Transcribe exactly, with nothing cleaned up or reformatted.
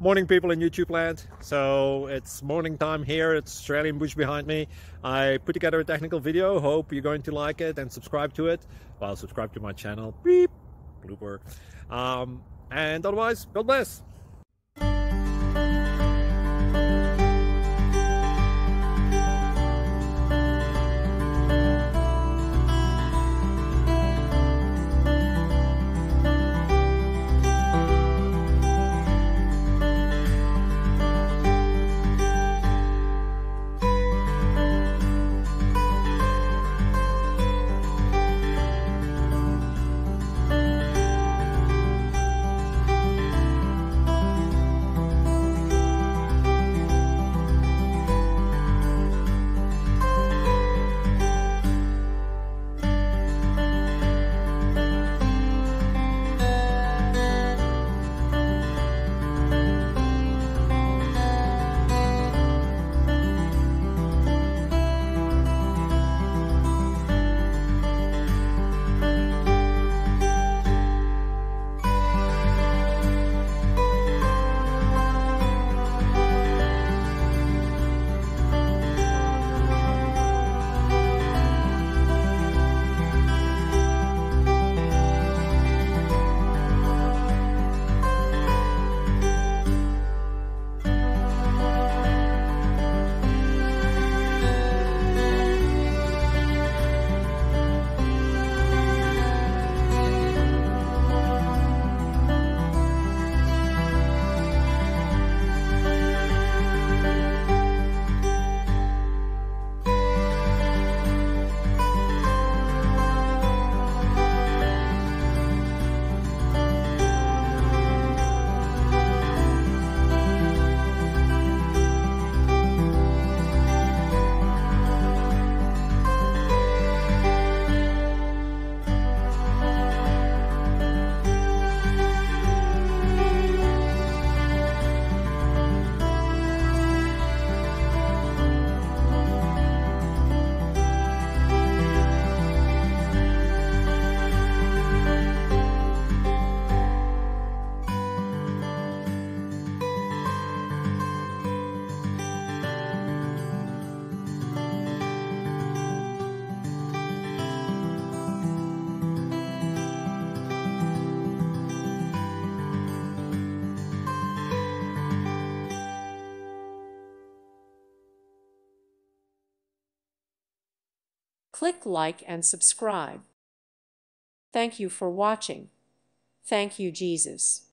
Morning, people in YouTube land. So it's morning time here. It's Australian bush behind me. I put together a technical video. Hope you're going to like it and subscribe to it. Well, subscribe to my channel. Beep. Blooper. Um, and otherwise, God bless. Click like and subscribe. Thank you for watching. Thank you, Jesus.